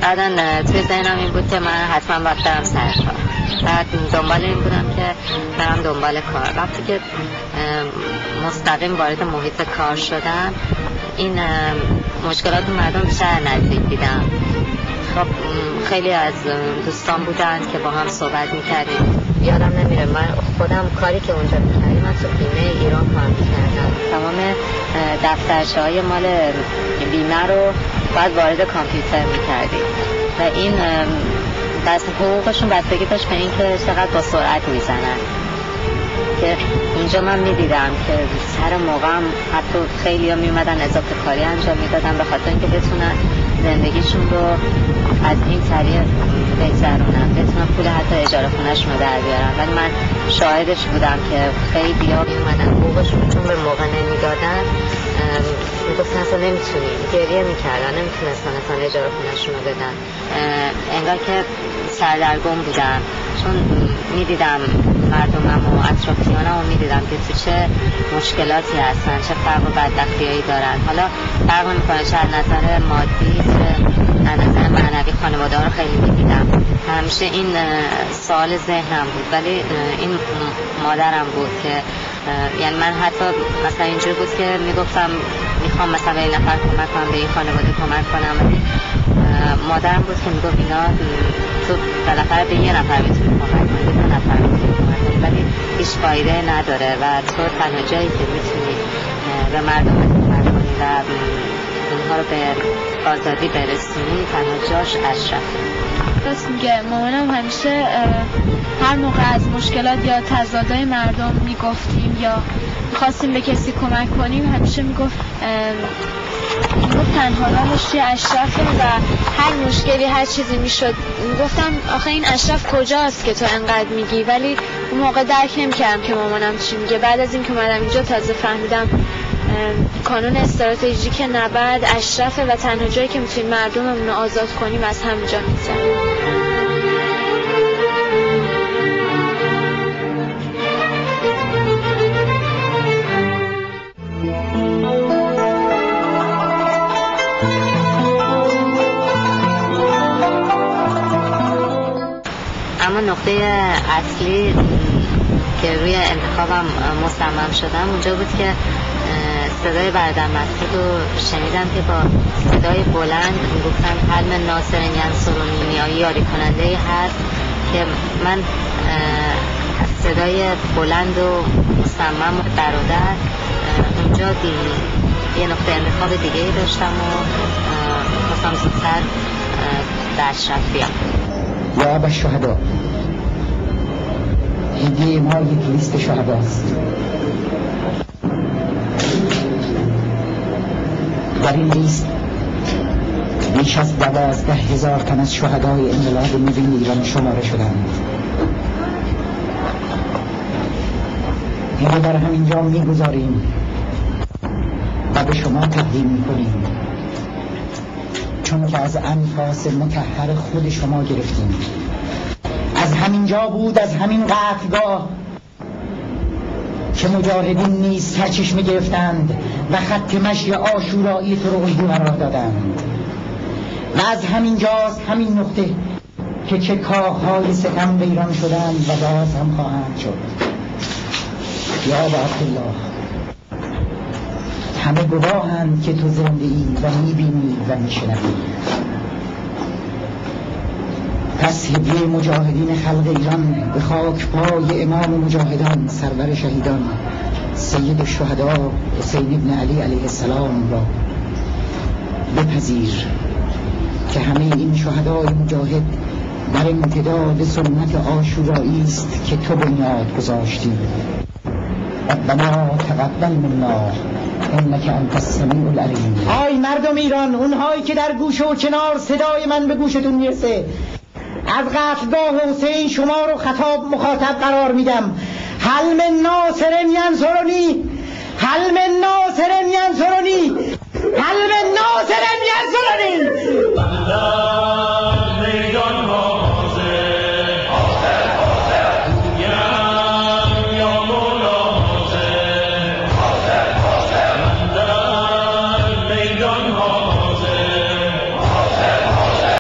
بعدن توی ذهنم این بود که من حتما باید برم سر کار. بعد دنبال این بودم که برم دنبال کار. وقتی که مستقیم وارد محیط کار شدم این مشکلات مردم بیشتر نزدیک دیدم. خب خیلی از دوستان بودن که با هم صحبت میکردیم. یادم نمیره من خودم کاری که اونجا میکردیم من تو بیمه ایران کار میکردم. تمام دفترچه های مال بیمه رو باید وارد کامپیوتر میکردیم و این دست حقوقشون بستگی داشت به این که چقدر با سرعت میزنن. که اونجا من میدیدم که سر موقعم حتی خیلی ها میومدن اضافه کاری انجام میدادن به خاطر اینکه بتونن زندگیشون رو از این طریق بگذرونن، بتونن پول حتی اجاره خونه‌شون رو در بیارن. ولی من شاهدش بودم که خیلی ها میومدن حقوقشون چون به موقع نمیدادن میگفتن اصلا نمیتونیم، گریه میکردن، نمیتونستن اصلا اجاره خونه‌شون رو بدن. انگار که سردرگم بودم چون میدیدم مردمم و اطرافیانم و میدیدم که تو چه مشکلاتی هستن، چه فرق و بدبختیایی دارن. حالا فرق میکنه چه از نظر مادی چه از نظر معنوی خانواده ها رو خیلی میدیدم. همیشه این سوال ذهنم بود ولی این مادرم بود که یعنی من حتی مثلا اینجوری بود که میگفتم میخوام مثلا به این نفر کمک کنم، به این خانواده کمک کنم. مادرم بود که میگفت اینا تو بالاخره به یه نفر میتونی کمک کنی، به دو نفر میتونی کمک کنی ولی هیچ فایده نداره و تو تنها جایی که میتونی به مردم کمک کنی و اونها رو به آزادی برسونی تنها جاش اشرفه. راست میگه. مامانم همیشه هر موقع از مشکلات یا تضادهای مردم میگفتیم یا میخواستیم به کسی کمک کنیم همیشه میگفت تنها راهش توی اشرفه و هر مشکلی هر چیزی میشد میگفتم آخه این اشرف کجاست که تو انقدر میگی، ولی اون موقع درک نمیکردم که مامانم چی میگه. بعد از این که اومدم اینجا تازه فهمیدم کانون استراتژیک نبرد اشرفه و تنها جایی که میتونیم مردممون رو آزاد کنیم از همونجا میگذریم. اما نقطه اصلی که روی انتخابم مصمم شدم اونجا بود که صدای برادر مسعود رو شنیدم که با صدای بلند گفتن حلم ناصر ینصرونی یا یاری کننده هست که من از صدای بلند و مصمم و برادر اونجا یه نقطه انتخاب دیگه داشتم و خواستم زودتر به اشرف بیام. یا ابا الشهدا، هدیه ما یک لیست شهداست. در این لیست بیش از 12,000 تن از شهدای انقلاب نوین ایران شماره شدند. این رو در همینجا میگذاریم و به شما تقدیم میکنیم چون که از انفاس مطهر خود شما گرفتیم. از همینجا بود، از همین قتلگاه که مجاهدین نیز سرچشمه گرفتند و خط مشی عاشورایی تو رو الگو قرار دادند. و از همینجاست، همین نقطه که چه کاخهای ستم به ایران شدند و باز هم خواهند شد. یا عبدالله، همه گواهند که تو زنده ای و میبینی و میشنوی. پس هدیه مجاهدین خلق ایران به خاک پای امام مجاهدان سرور شهیدان سید الشهدا حسین ابن علی علیه السلام را بپذیر که همه این شهدای مجاهد در امتداد سنت عاشورایی است که تو بنیاد گذاشتی. ربنا تقبل منا انک انت السمیع العلیم. آی مردم ایران، اونهایی که در گوشه و کنار صدای من به گوشتون میرسه، از قتلگاه حسین شما رو خطاب مخاطب قرار میدم. هل من ناصر ینصرنی، هل من ناصر ینصرنی، هل من ناصر ینصرنی.